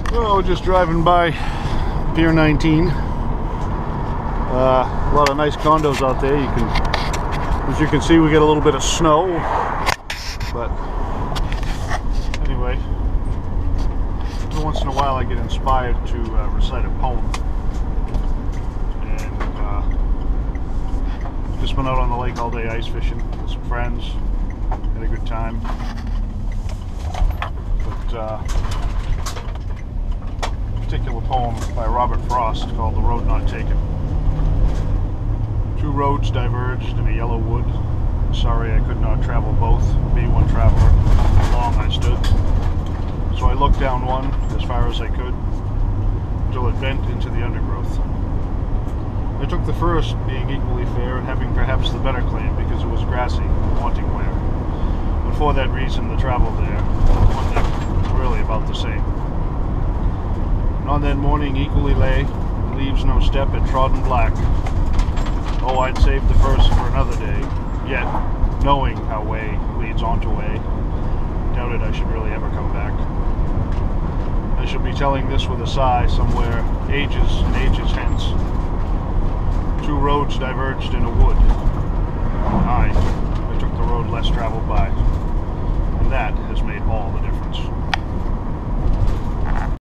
Oh, just driving by Pier 19. A lot of nice condos out there. As you can see, we get a little bit of snow, but anyway, every once in a while I get inspired to recite a poem, and just went out on the lake all day ice fishing with some friends, had a good time, but particular poem by Robert Frost called The Road Not Taken. Two roads diverged in a yellow wood. Sorry I could not travel both, be one traveler. Long I stood. So I looked down one as far as I could, till it bent into the undergrowth. I took the first, being equally fair and having perhaps the better claim because it was grassy, wanting wear. But for that reason the travel there, one neck, was really about the same. And on that morning equally lay, leaves no step had trodden black. Oh, I'd save the first for another day, yet, knowing how way leads on to way, doubted I should really ever come back. I shall be telling this with a sigh somewhere, ages and ages hence. Two roads diverged in a wood. I took the road less traveled by, and that has made all the difference.